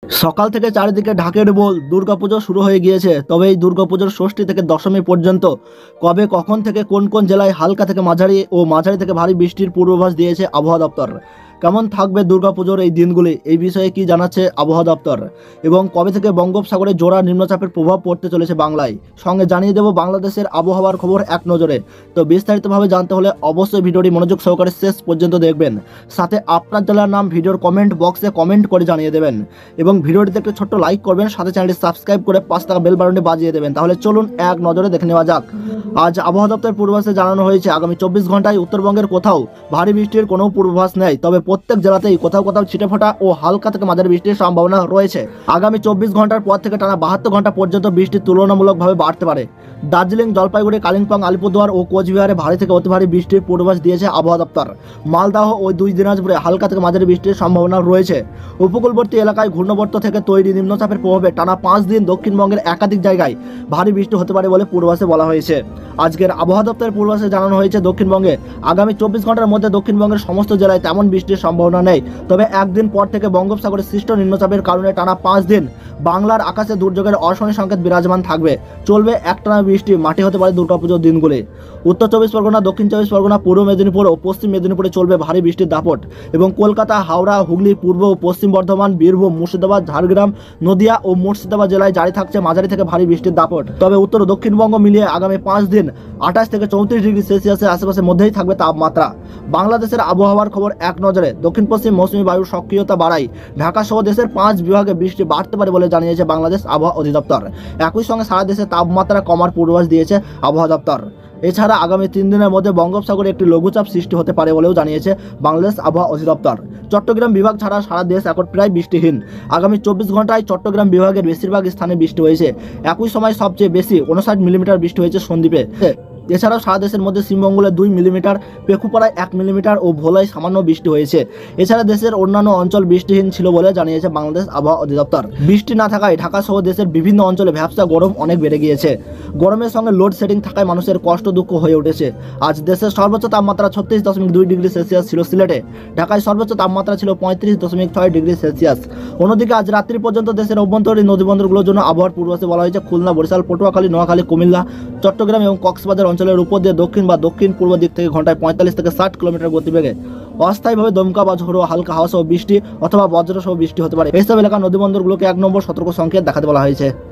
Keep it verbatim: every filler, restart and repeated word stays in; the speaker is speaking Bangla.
সকাল থেকে চারিদিকে ঢাকের বোল। দুর্গাপুজো শুরু হয়ে গিয়েছে, তবে এই দুর্গাপুজোর ষষ্ঠী থেকে দশমী পর্যন্ত কবে কখন থেকে কোন কোন জেলায় হালকা থেকে মাঝারি ও মাঝারি থেকে ভারী বৃষ্টির পূর্বাভাস দিয়েছে আবহাওয়া দপ্তর। কেমন থাকবে দুর্গাপুজোর এই দিনগুলি, এই বিষয়ে কি জানাচ্ছে আবহাওয়া দপ্তর, এবং কবে থেকে বঙ্গোপসাগরে জোড়া নিম্নচাপের প্রভাব পড়তে চলেছে বাংলায়, সঙ্গে জানিয়ে দেব বাংলাদেশের আবহাওয়ার খবর এক নজরে। তো বিস্তারিতভাবে জানতে হলে অবশ্যই ভিডিওটি মনোযোগ সহকারে শেষ পর্যন্ত দেখবেন। সাথে আপনার জেলার নাম ভিডিওর কমেন্ট বক্সে কমেন্ট করে জানিয়ে দেবেন এবং ভিডিওটিতে একটু ছোট্ট লাইক করবেন, সাথে চ্যানেলটি সাবস্ক্রাইব করে পাঁচ টাকা বেল বাটনটি বাজিয়ে দেবেন। তাহলে চলুন এক নজরে দেখে নেওয়া যাক। আজ আবহাওয়া দপ্তরের পূর্বাভাসে জানানো হয়েছে আগামী চব্বিশ ঘন্টায় উত্তরবঙ্গের কোথাও ভারী বৃষ্টির কোনো পূর্বাভাস নেই, তবে প্রত্যেক জেলাতেই কোথাও কোথাও ছিটেফোঁটা ও হালকা থেকে মাঝারি বৃষ্টির সম্ভাবনা রয়েছে। আগামী চব্বিশ ঘন্টার পর থেকে টানা বাহাত্তর ঘন্টা পর্যন্ত বৃষ্টি তুলনামূলকভাবে বাড়তে পারে। দার্জিলিং, জলপাইগুড়ি, কালিম্পং, আলিপুরদুয়ার ও কোচবিহারে ভারী থেকে অতি ভারী বৃষ্টির পূর্বাভাস দিয়েছে আবহাওয়া দপ্তর। মালদহ ও দুই দিনাজপুরে হালকা থেকে মাঝারি বৃষ্টির সম্ভাবনা রয়েছে। উপকূলবর্তী এলাকায় ঘূর্ণাবর্ত থেকে তৈরি নিম্নচাপের প্রভাবে টানা পাঁচ দিন দক্ষিণবঙ্গের একাধিক জায়গায় ভারী বৃষ্টি হতে পারে বলে পূর্বাভাসে বলা হয়েছে। আজকের আবহাওয়া দপ্তরের পূর্বাভাসে জানানো হয়েছে দক্ষিণবঙ্গে আগামী চব্বিশ ঘন্টার মধ্যে দক্ষিণবঙ্গের সমস্ত জেলায় তেমন বৃষ্টির সম্ভাবনা নেই, তবে একদিন পর থেকে বঙ্গোপসাগরে সৃষ্ট নিম্নচাপের কারণে টানা পাঁচ দিন বাংলার আকাশে দুর্যোগের অশনি সংকেত বিরাজমান থাকবে। চলবে একটানা বৃষ্টি, মাটি হতে পারে দুর্গাপুজোর দিনগুলি। উত্তর চব্বিশ পরগনা, দক্ষিণ চব্বিশ পরগনা, পূর্ব মেদিনীপুর ও পশ্চিম মেদিনীপুরে চলবে ভারী বৃষ্টির দাপট, এবং কলকাতা, হাওড়া, হুগলি, পূর্ব ও পশ্চিম বর্ধমান, বীরভূম, মুর্শিদাবাদ, ঝাড়গ্রাম, নদিয়া ও মুর্শিদাবাদ জেলায় জারি থাকছে মাঝারি থেকে ভারী বৃষ্টির দাপট। তবে উত্তর ও দক্ষিণবঙ্গ মিলিয়ে আগামী পাঁচ দিন আঠাশ থেকে চৌত্রিশ ডিগ্রি সেলসিয়াসের আশেপাশের মধ্যেই থাকবে তাপমাত্রা। বাংলাদেশের আবহাওয়ার খবর এক নজরে। দক্ষিণ পশ্চিম মৌসুমী বায়ুর সক্রিয়তা বাড়ায় ঢাকা সহ দেশের পাঁচ বিভাগে বৃষ্টি বাড়তে পারে বলে জানিয়েছে বাংলাদেশ আবহাওয়া অধিদপ্তর। একই সঙ্গে সারা দেশে তাপমাত্রা কমার পূর্বাভাস দিয়েছে আবহাওয়া দপ্তর। এছাড়া আগামী তিন দিনের মধ্যে বঙ্গোপসাগরে একটি লঘুচাপ সৃষ্টি হতে পারে বলেও জানিয়েছে বাংলাদেশ আবহাওয়া অধিদপ্তর। চট্টগ্রাম বিভাগ ছাড়া সারা দেশ এখন প্রায় বৃষ্টিহীন। আগামী চব্বিশ ঘন্টায় চট্টগ্রাম বিভাগের বেশিরভাগ স্থানে বৃষ্টি হয়েছে। একই সময় সবচেয়ে বেশি উনষাট মিলিমিটার বৃষ্টি হয়েছে সন্দ্বীপে। এছাড়াও সারা দেশের মধ্যে শ্রীমঙ্গলে দুই মিলিমিটার, পেখুপাড়ায় এক মিলিমিটার ও ভোলায় সামান্য বৃষ্টি হয়েছে। এছাড়া দেশের অন্যান্য অঞ্চল বৃষ্টিহীন ছিল বলে জানিয়েছে বাংলাদেশ আবহাওয়া অধিদপ্তর। বৃষ্টি না থাকায় ঢাকা সহ দেশের বিভিন্ন অঞ্চলে ভ্যাপসা গরম অনেক বেড়ে গিয়েছে। গরমের সঙ্গে লোডশেডিং থাকায় মানুষের কষ্ট দুঃখ হয়ে উঠেছে। আজ দেশের সর্বোচ্চ তাপমাত্রা ছত্রিশ দশমিক দুই ডিগ্রি সেলসিয়াস ছিল সিলেটে। ঢাকায় সর্বোচ্চ তাপমাত্রা ছিল পঁয়ত্রিশ দশমিক ছয় ডিগ্রি সেলসিয়াস। অন্যদিকে আজ রাত্রি পর্যন্ত দেশের অভ্যন্তরীণ নদীবন্দরগুলোর জন্য আবহাওয়ার পূর্বাভাসে বলা হয়েছে খুলনা, বরিশাল, পটুয়াখালী, নোয়াখালী, কুমিল্লা, চট্টগ্রাম এবং কক্সবাজার অঞ্চলের উপর দিয়ে দক্ষিণ বা দক্ষিণ পূর্ব দিক থেকে ঘন্টায় পঁয়তাল্লিশ থেকে ষাট কিলোমিটার গতিবেগে অস্থায়ীভাবে দমকা বা ঝোড়ো হালকা হাওয়া সহ বৃষ্টি অথবা বজ্র সহ বৃষ্টি হতে পারে। এইসব এলাকার নদীবন্দরগুলোকে এক নম্বর সতর্ক সংকেত দেখাতে বলা হয়েছে।